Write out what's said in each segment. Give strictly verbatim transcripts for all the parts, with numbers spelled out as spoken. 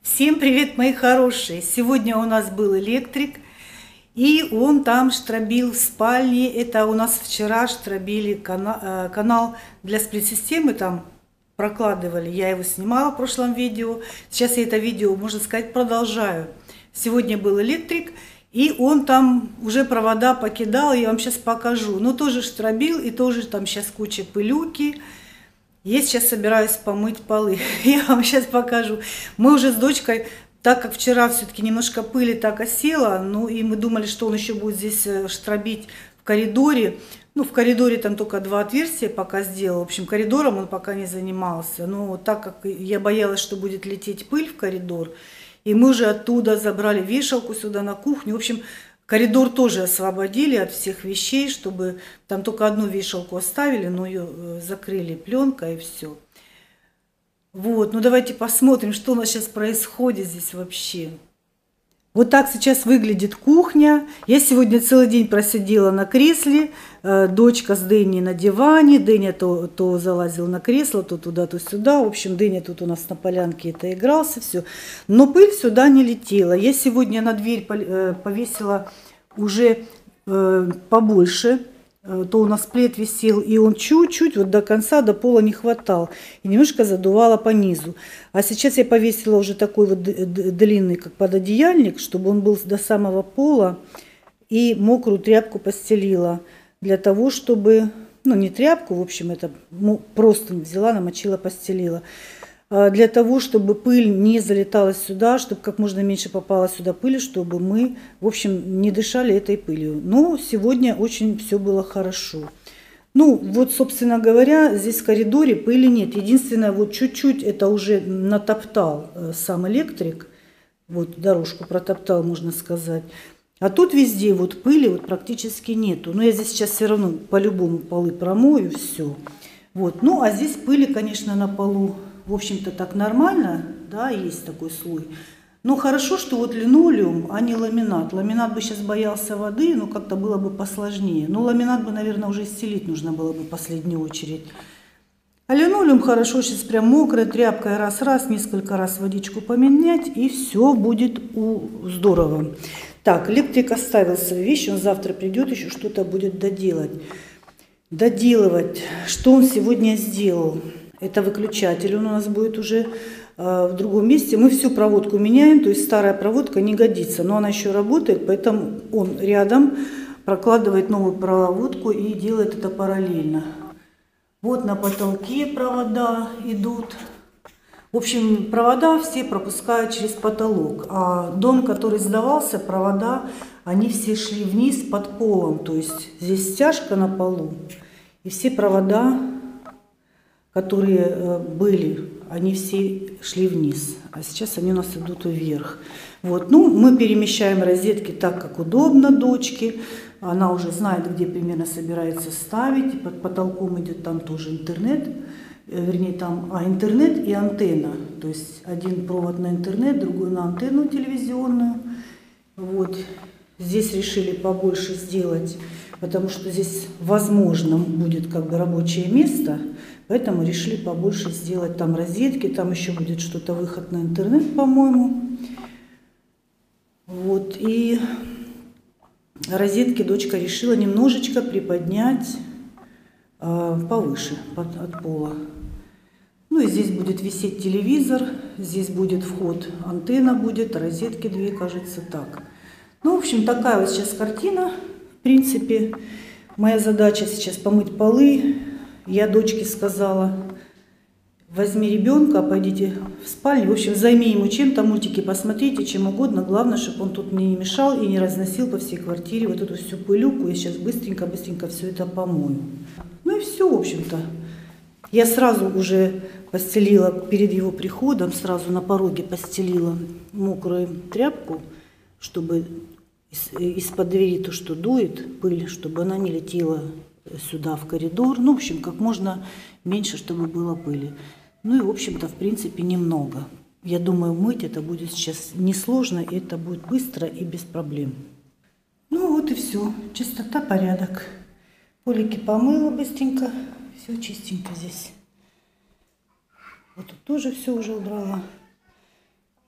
Всем привет, мои хорошие! Сегодня у нас был электрик, и он там штробил в спальне. Это у нас вчера штробили канал, канал для сплит-системы, там прокладывали. Я его снимала в прошлом видео. Сейчас я это видео, можно сказать, продолжаю. Сегодня был электрик, и он там уже провода покидал, я вам сейчас покажу. Но тоже штробил, и тоже там сейчас куча пылюки. Я сейчас собираюсь помыть полы. Я вам сейчас покажу. Мы уже с дочкой, так как вчера все-таки немножко пыли так осела, ну и мы думали, что он еще будет здесь штробить в коридоре. Ну, в коридоре там только два отверстия пока сделал. В общем, коридором он пока не занимался. Но так как я боялась, что будет лететь пыль в коридор, и мы уже оттуда забрали вешалку сюда на кухню. В общем, коридор тоже освободили от всех вещей, чтобы там только одну вешалку оставили, но ее закрыли пленкой и все. Вот, ну давайте посмотрим, что у нас сейчас происходит здесь вообще. Вот так сейчас выглядит кухня. Я сегодня целый день просидела на кресле. Дочка с Дэнни на диване. Дэнни то, то залазил на кресло, то туда, то сюда. В общем, Дэнни тут у нас на полянке это игрался, все. Но пыль сюда не летела. Я сегодня на дверь повесила уже побольше. То у нас плед висел, и он чуть-чуть вот до конца, до пола не хватал. И немножко задувало по низу. А сейчас я повесила уже такой вот длинный, как пододеяльник, чтобы он был до самого пола. И мокрую тряпку постелила. Для того, чтобы... Ну, не тряпку, в общем, это просто взяла, намочила, постелила. Для того, чтобы пыль не залетала сюда, чтобы как можно меньше попало сюда пыли, чтобы мы, в общем, не дышали этой пылью. Но сегодня очень все было хорошо. Ну, вот, собственно говоря, здесь в коридоре пыли нет. Единственное, вот чуть-чуть это уже натоптал сам электрик. Вот дорожку протоптал, можно сказать. А тут везде вот пыли вот практически нету. Но я здесь сейчас все равно по-любому полы промою, все. Вот. Ну, а здесь пыли, конечно, на полу. В общем-то, так нормально, да, есть такой слой. Но хорошо, что вот линолеум, а не ламинат. Ламинат бы сейчас боялся воды, но как-то было бы посложнее. Но ламинат бы, наверное, уже стелить нужно было бы в последнюю очередь. А линолеум хорошо, сейчас прям мокрой тряпкой раз-раз, несколько раз водичку поменять, и все будет у... здорово. Так, электрик оставил свои вещи, он завтра придет, еще что-то будет доделать. Доделывать, что он сегодня сделал. Это выключатель, он у нас будет уже э, в другом месте. Мы всю проводку меняем, то есть старая проводка не годится, но она еще работает, поэтому он рядом прокладывает новую проводку и делает это параллельно. Вот на потолке провода идут. В общем, провода все пропускают через потолок. А дом, который сдавался, провода, они все шли вниз под полом. То есть здесь стяжка на полу, и все провода, которые были, они все шли вниз, а сейчас они у нас идут вверх. Вот. Ну, мы перемещаем розетки так, как удобно дочке. Она уже знает, где примерно собирается ставить. Под потолком идет там тоже интернет, вернее там а, интернет и антенна. То есть один провод на интернет, другой на антенну телевизионную. Вот. Здесь решили побольше сделать, потому что здесь, возможно, будет как бы рабочее место. Поэтому решили побольше сделать там розетки, там еще будет что-то выход на интернет, по-моему. Вот, и розетки дочка решила немножечко приподнять э, повыше под, от пола. Ну и здесь будет висеть телевизор, здесь будет вход, антенна будет, розетки две, кажется, так. Ну, в общем, такая вот сейчас картина, в принципе. Моя задача сейчас помыть полы. Я дочке сказала, возьми ребенка, пойдите в спальню. В общем, займи ему чем-то, мультики посмотрите, чем угодно. Главное, чтобы он тут мне не мешал и не разносил по всей квартире вот эту всю пылюку. Я сейчас быстренько-быстренько все это помою. Ну и все, в общем-то. Я сразу уже постелила перед его приходом, сразу на пороге постелила мокрую тряпку, чтобы из-под двери то, что дует, пыль, чтобы она не летела сюда в коридор. Ну, в общем, как можно меньше, чтобы было пыли. Ну и, в общем-то, в принципе, немного. Я думаю, мыть это будет сейчас несложно, и это будет быстро и без проблем. Ну вот и все. Чистота, порядок. Полики помыла быстренько. Все чистенько здесь. Вот тут тоже все уже убрала.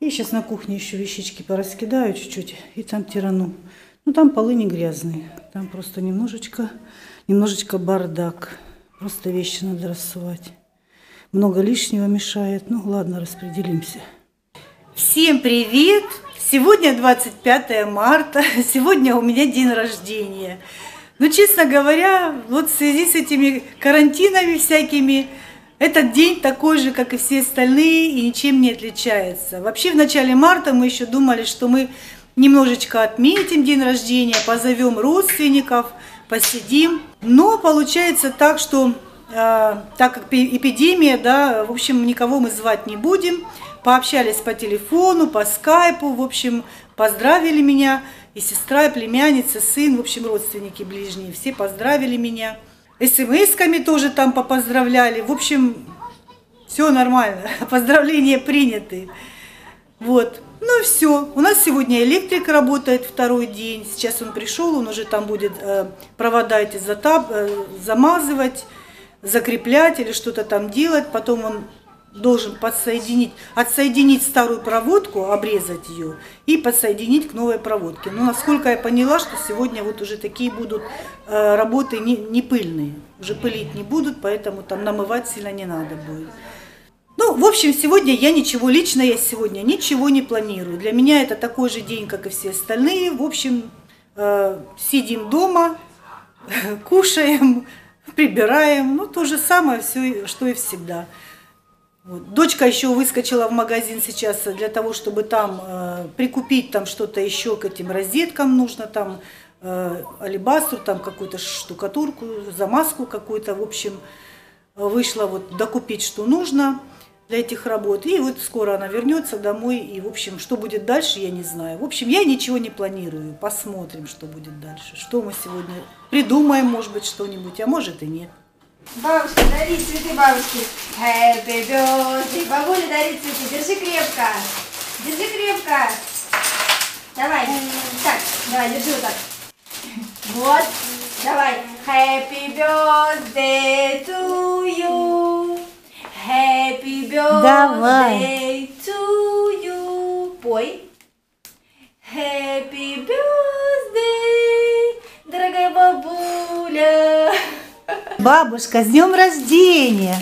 И сейчас на кухне еще вещички пораскидаю чуть-чуть и там тирану. Ну там полы не грязные, там просто немножечко, немножечко бардак. Просто вещи надо рассувать. Много лишнего мешает. Ну ладно, распределимся. Всем привет! Сегодня двадцать пятое марта. Сегодня у меня день рождения. Но, честно говоря, вот в связи с этими карантинами всякими, этот день такой же, как и все остальные, и ничем не отличается. Вообще, в начале марта мы еще думали, что мы немножечко отметим день рождения, позовем родственников, посидим. Но получается так, что э, так как эпидемия, да, в общем, никого мы звать не будем. Пообщались по телефону, по скайпу, в общем, поздравили меня. И сестра, и племянница, сын, в общем, родственники ближние, все поздравили меня. СМС-ками тоже там попоздравляли. В общем, все нормально, поздравления приняты. Вот, ну и все. У нас сегодня электрик работает второй день. Сейчас он пришел, он уже там будет э, провода эти затап, э, замазывать, закреплять или что-то там делать. Потом он должен подсоединить, отсоединить старую проводку, обрезать ее и подсоединить к новой проводке. Но насколько я поняла, что сегодня вот уже такие будут э, работы не, не пыльные, уже пылить не будут, поэтому там намывать сильно не надо будет. Ну, в общем, сегодня я ничего, лично я сегодня ничего не планирую. Для меня это такой же день, как и все остальные. В общем, э, сидим дома, кушаем, прибираем, ну, то же самое, все, что и всегда. Вот. Дочка еще выскочила в магазин сейчас для того, чтобы там э, прикупить там что-то еще к этим розеткам нужно, там э, алебастр, там какую-то штукатурку, замазку какую-то, в общем, вышла вот докупить, что нужно для этих работ. И вот скоро она вернется домой, и, в общем, что будет дальше, я не знаю. В общем, я ничего не планирую, посмотрим, что будет дальше, что мы сегодня придумаем, может быть, что-нибудь, а может и нет. Бабушка, дари цветы бабушке. Happy birthday. Бабуля, дари цветы. Держи крепко. Держи крепко. Давай. Так, давай, держи вот так. Вот. Давай. Happy birthday to you. Happy birthday Давай. to you. Пой. Happy birthday, дорогая бабуля. Бабушка, с днем рождения!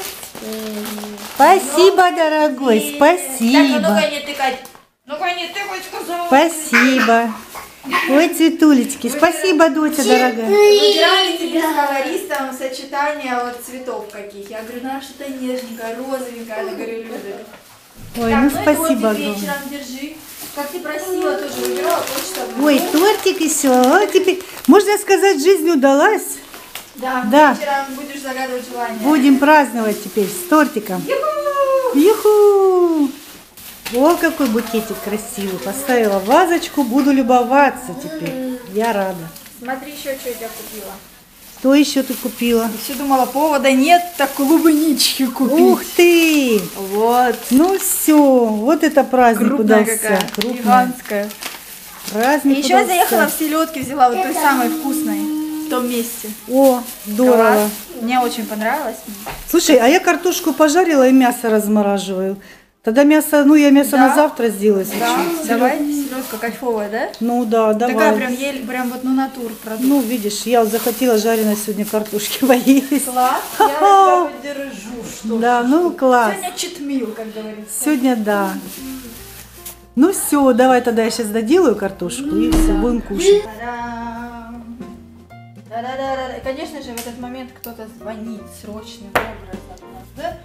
Спасибо, дорогой, Так, спасибо. ну ну-ка не тыкать. Ну-ка не тыкать, сказала. Спасибо. Ой, цветулечки, спасибо, доча дорогая. Выбирали тебе с флористом сочетание вот цветов каких. Я говорю, ну что-то нежненькое, розовенькое. Она говорю, любит. Ой, Так, ну и спасибо тортик огромное. вечером держи. Как ты просила, тоже выбирала, почта. Ой, тортик еще. О, теперь, можно сказать, жизнь удалась. Да, Да. вечером будешь загадывать желание. Будем праздновать теперь с тортиком. Ю-ху! Юху! О, какой букетик красивый. Поставила вазочку, буду любоваться теперь. Я рада. Смотри еще, что я купила. Что еще ты купила? Все думала, повода нет, так клубнички купить. Ух ты! Вот. Ну все, вот это праздник Крупная удался. какая, Крупная. гигантская. Праздник И еще я удался. заехала в селедки, взяла вот той самой вкусной, в том месте. О, здорово. Класс. Мне очень понравилось. Слушай, а я картошку пожарила и мясо размораживаю. Тогда мясо, ну я мясо Да. на завтра сделаю. если Да, что. давай, селедка кайфовая, да? Ну да, давай. Такая прям, еле, прям вот ну натур продукт. Ну видишь, я вот захотела жареной сегодня картошки поесть. Класс, я тебя поддержу. Что Да, ж. ну класс. Сегодня читмил, как говорится. Сегодня да. Ну все, давай тогда я сейчас доделаю картошку и все, будем кушать. Та-дам! Да-да-да-да. И, конечно же, в этот момент кто-то звонит срочным образом у нас, да?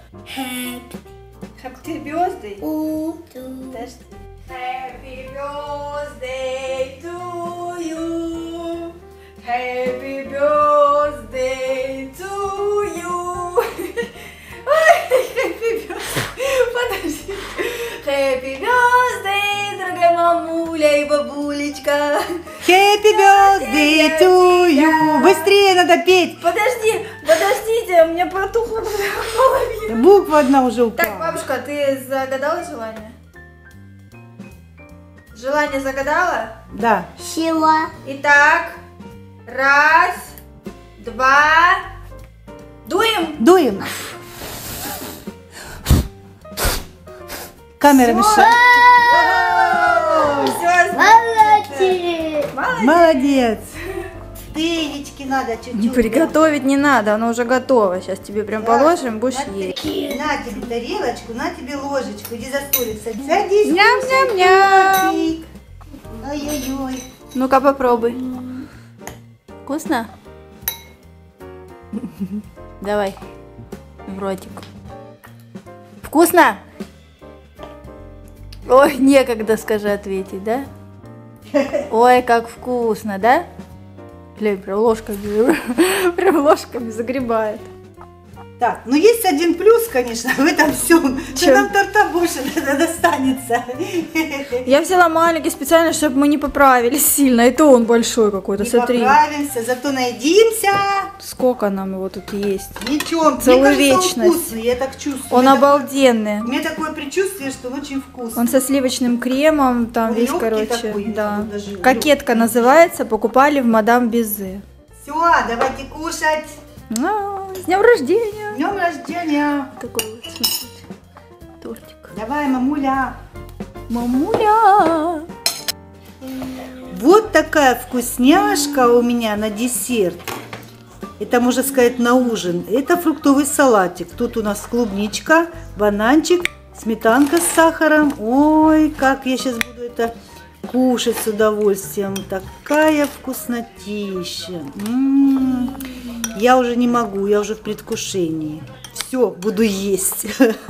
Happy birthday. Подожди. Happy birthday to you. Happy birthday to you. Ой, happy birthday. Подожди. Happy birthday, дорогая мамуля и бабулечка. Happy birthday to you. Быстрее надо петь. Подожди, подождите, у меня протухла половина. Буква одна уже Так, упала. бабушка, ты загадала желание? Желание загадала? Да. Чего? Итак, раз, два, дуем. Дуем. Камера Всё. мешает. Молодец. Тыечки надо чуть-чуть. Приготовить не надо, оно уже готово. Сейчас тебе прям Да. положим, будешь на, есть. На тебе тарелочку, на тебе ложечку. Иди за столик садись. Садись. Ням-ням-ням. кушай. Ой-ой-ой. Ну-ка попробуй. Вкусно? Давай. В ротик. Вкусно? Ой, некогда, скажи, ответить, да? Ой, как вкусно, да? Глянь, прям ложками, прям ложками загребает. Так, ну есть один плюс, конечно, в этом всем, что Чё? нам торта больше достанется. Я взяла маленький специально, чтобы мы не поправились сильно. И то он большой какой-то, Не смотри. поправимся, зато наедимся. Сколько нам его тут есть? Ничего, Целую мне кажется, он вечность. вкусный, я так чувствую. Он у меня, обалденный. у меня такое предчувствие, что он очень вкусный. Он со сливочным кремом, там Он весь, лёгкий короче, такой, да. даже Кокетка лёгкий. называется, покупали в Мадам Безе. Все, давайте кушать. А, с днем рождения! С днем рождения. Такой вот, смотрите, тортик. Давай, мамуля. Мамуля! Вот такая вкусняшка у меня на десерт. Это, можно сказать, на ужин. Это фруктовый салатик. Тут у нас клубничка, бананчик, сметанка с сахаром. Ой, как я сейчас буду это кушать с удовольствием. Такая вкуснотища. М-м-м. Я уже не могу, я уже в предвкушении. Все, буду есть.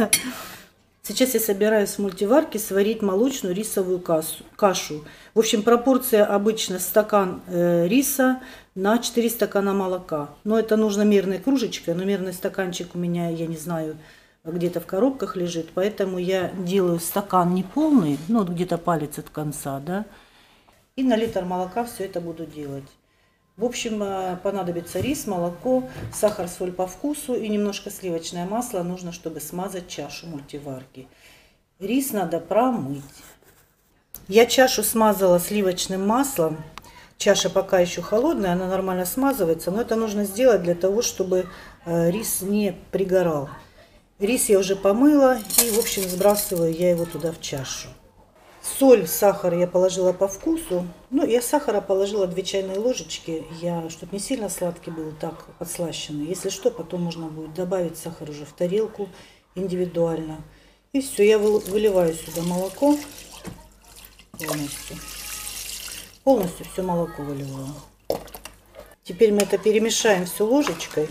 Сейчас я собираюсь в мультиварке сварить молочную рисовую кашу. кашу. В общем, пропорция обычно стакан э, риса на четыре стакана молока. Но это нужно мерной кружечкой, но мерный стаканчик у меня, я не знаю, где-то в коробках лежит. Поэтому я делаю стакан не полный, ну вот где-то палец от конца, да. И на литр молока все это буду делать. В общем, понадобится рис, молоко, сахар, соль по вкусу и немножко сливочное масло. Нужно, чтобы смазать чашу мультиварки. Рис надо промыть. Я чашу смазала сливочным маслом. Чаша пока еще холодная, она нормально смазывается. Но это нужно сделать для того, чтобы рис не пригорал. Рис я уже помыла и, в общем, сбрасываю я его туда в чашу. Соль, сахар я положила по вкусу. Ну, я сахара положила две чайные ложечки, я, чтобы не сильно сладкий был, так подслащенный. Если что, потом можно будет добавить сахар уже в тарелку индивидуально. И все, я выливаю сюда молоко полностью. Полностью все молоко выливаю. Теперь мы это перемешаем все ложечкой.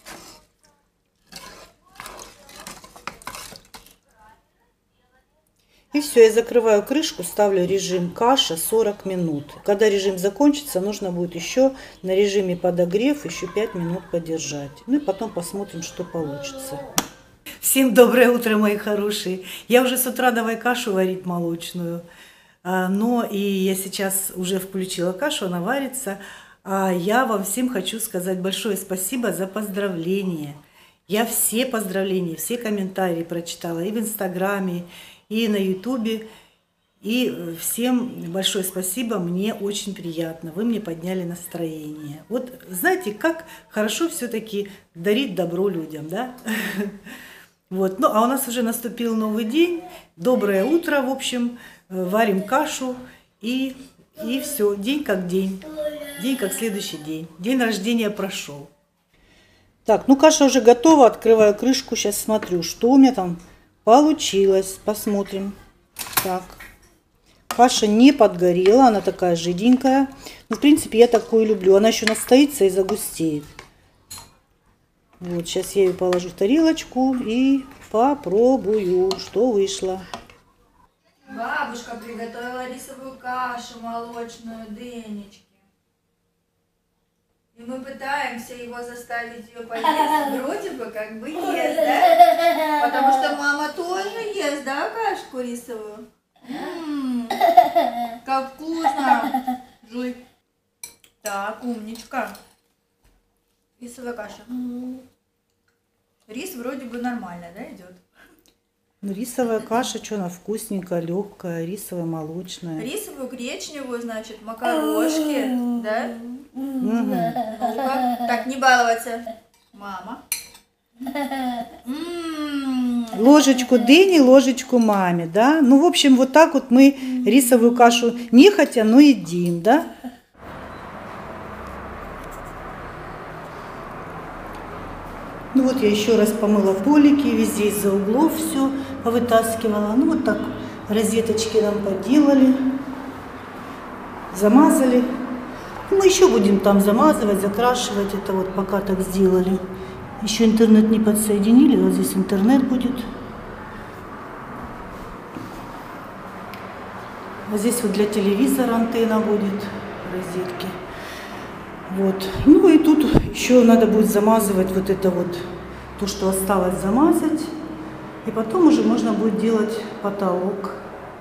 И все, я закрываю крышку, ставлю режим каша сорок минут. Когда режим закончится, нужно будет еще на режиме подогрев еще пять минут подержать. Ну и потом посмотрим, что получится. Всем доброе утро, мои хорошие. Я уже с утра давай кашу варить молочную. Но и я сейчас уже включила кашу, она варится. А я вам всем хочу сказать большое спасибо за поздравления. Я все поздравления, все комментарии прочитала и в Инстаграме, и на Ютубе. И всем большое спасибо, мне очень приятно. Вы мне подняли настроение. Вот знаете, как хорошо все-таки дарить добро людям, да? Вот. Ну, а у нас уже наступил новый день. Доброе утро, в общем. Варим кашу и, и все. День как день. День как следующий день. День рождения прошел. Так, ну каша уже готова. Открываю крышку. Сейчас смотрю, что у меня там получилось. Посмотрим. Так. Каша не подгорела. Она такая жиденькая. Ну, в принципе, я такую люблю. Она еще настоится и загустеет. Вот, сейчас я ее положу в тарелочку и попробую, что вышло. Бабушка приготовила рисовую кашу молочную, дынечки. И мы пытаемся его заставить ее поесть. Вроде бы как бы ест, да? Потому что мама тоже ест, да, кашку рисовую? М-м-м, как вкусно! Жуй. Так, умничка. Рисовая каша. Рис вроде бы нормально, да, идет? Ну, рисовая каша, что она вкусненькая, легкая, рисовая, молочная. Рисовую, гречневую, значит, макарошки, да? Угу. Ну-ка, так, не баловаться. Мама. М-м-м. Ложечку дыни, ложечку маме, да? Ну, в общем, вот так вот мы рисовую кашу нехотя, но едим, да? Ну вот я еще раз помыла полики, везде из-за углов все повытаскивала. Ну вот так розеточки нам поделали, замазали. Мы еще будем там замазывать, закрашивать. Это вот пока так сделали. Еще интернет не подсоединили, вот здесь интернет будет. Вот здесь вот для телевизора антенна будет, розетки. Вот. Ну и тут еще надо будет замазывать вот это вот, то, что осталось замазать. И потом уже можно будет делать потолок.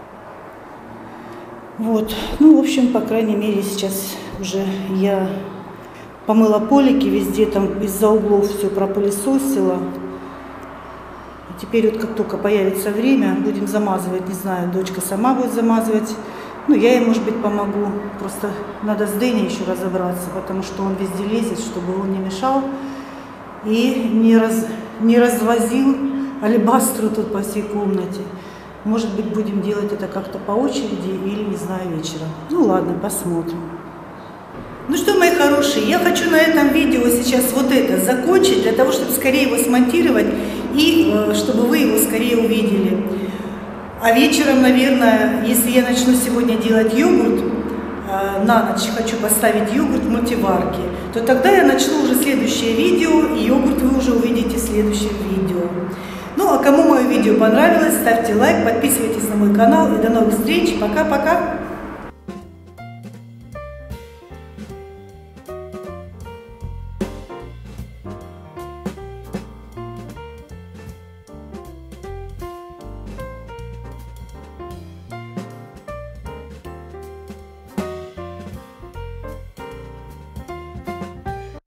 Вот. Ну, в общем, по крайней мере, сейчас уже я помыла полики, везде там из-за углов все пропылесосила. Теперь вот как только появится время, будем замазывать. Не знаю, дочка сама будет замазывать. Ну, я ей, может быть, помогу. Просто надо с Дэней еще разобраться, потому что он везде лезет, чтобы он не мешал. И не, раз, не развозил алебастру тут по всей комнате. Может быть, будем делать это как-то по очереди или, не знаю, вечером. Ну, ладно, посмотрим. Ну что, мои хорошие, я хочу на этом видео сейчас вот это закончить, для того, чтобы скорее его смонтировать и э, чтобы вы его скорее увидели. А вечером, наверное, если я начну сегодня делать йогурт, э, на ночь хочу поставить йогурт в мультиварке, то тогда я начну уже следующее видео, и йогурт вы уже увидите в следующем видео. Ну, а кому мое видео понравилось, ставьте лайк, подписывайтесь на мой канал, и до новых встреч. Пока-пока!